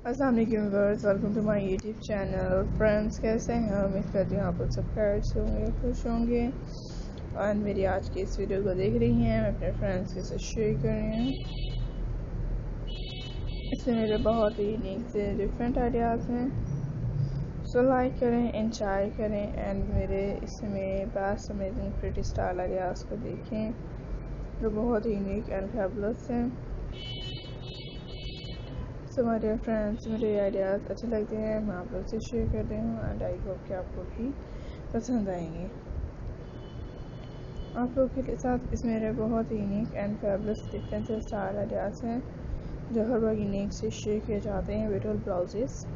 अस्सलाम वालेकुम viewers, welcome to my YouTube channel. Friends, कैसे हैं? उम्मीद करती हूँ आप लोग सब खैर से होंगे, खुश होंगे और मेरी आज की इस वीडियो को देख रही हैं, अपने फ्रेंड्स के साथ शेयर कर रही हैं। इसमें मेरे बहुत ही यूनिक से डिफरेंट आइडियाज़ हैं, सो लाइक करें, एंजॉय करें एंड मेरे इसमें best amazing pretty style ideas को देखें जो बहुत ही यूनिक एंड फैबुलस हैं। सो माय डियर फ्रेंड्स, मेरे आइडियाज़ अच्छे लगते हैं, मैं आप लोग से शेयर करती हूँ एंड आई होप कि आपको भी पसंद आएंगे। आप लोग के साथ इसमें मेरे बहुत ही unique and fabulous different style ideas हैं जो हर बार यूनिक से शेयर किए जाते हैं। विजुअल ब्लाउजेस,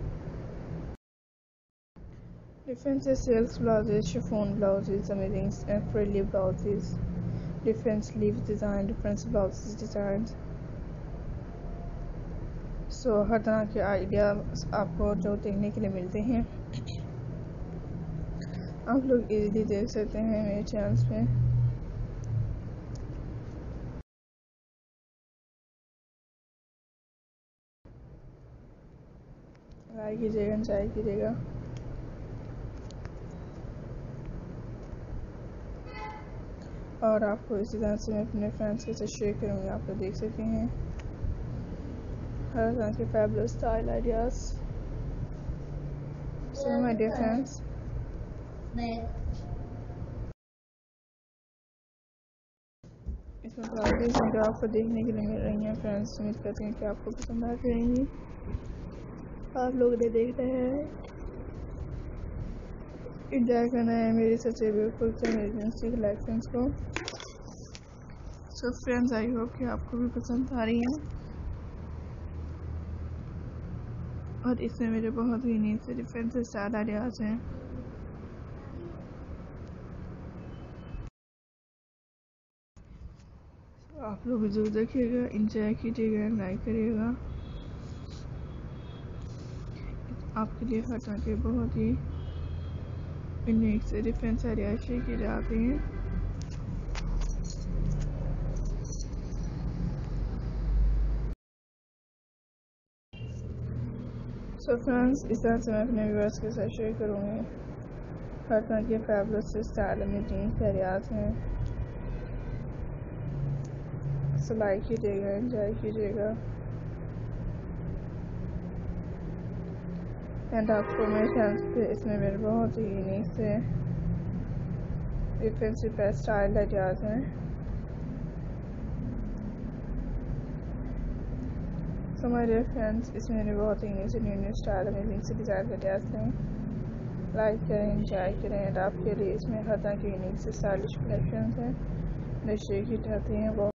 डिफरेंट से silk blouses, chiffon blouses, amazing frilly blouses, different sleeves design, different blouses design. So हर तरह के आइडिया आपको जो देखने के लिए मिलते हैं आप लोग इजीली देख सकते हैं मेरे चैनल्स पे। लाइक कीजिएगा, एंजॉय कीजिएगा और आपको इसी तरह से मैं अपने फ्रेंड्स के साथ शेयर करूँगी। आप लोग देख सकते हैं हर तरह के fabulous style ideas. So my dear friends, इसमें ब्लाउजेज हैं जो आपको देखने के लिए मिल रही हैं। फ्रेंड्स, उम्मीद करते हैं कि आपको पसंद आ जाएंगी। आप लोग ने देखना है, एंजॉय करना है मेरी सच्चे ब्यूटीफुल से इमरजेंसी कलेक्शंस को। सो फ्रेंड्स, आई होप कि आपको भी पसंद आ रही है और इसमें मेरे बहुत ही यूनिक से डिफरेंट से स्टाइल आइडियाज़ हैं। आप लोग भी जरूर देखिएगा, एंजॉय कीजिएगा, लाइक करिएगा। आपके लिए हर तरह के बहुत ही यूनिक से डिफरेंट आइडियाज शेयर किए जाते हैं। सो फ्रेंड्स, इस तरह से मैं अपने व्यूअर्स के साथ शेयर करूँगी हर तरह के फैबुलस स्टाइल में जीन्स आइडियाज़ हैं। सो लाइक कीजिएगा, एंजॉय कीजिएगा एंड आपको मेरे चैनल पे इसमें मेरे बहुत ही यूनिक से डिफरेंट स्टाइल आइडियाज़ हैं। सो माय डियर फ्रेंड्स, इसमें मेरे बहुत ही यूनिक से न्यू स्टाइल अमेजिंग से डिज़ाइन आइडियाज़ हैं। लाइक करें, एंजॉय करें एंड आपके लिए इसमें हर तरह के यूनिक से स्टाइलिश कलेक्शन हैं जो शेयर की जाती हैं।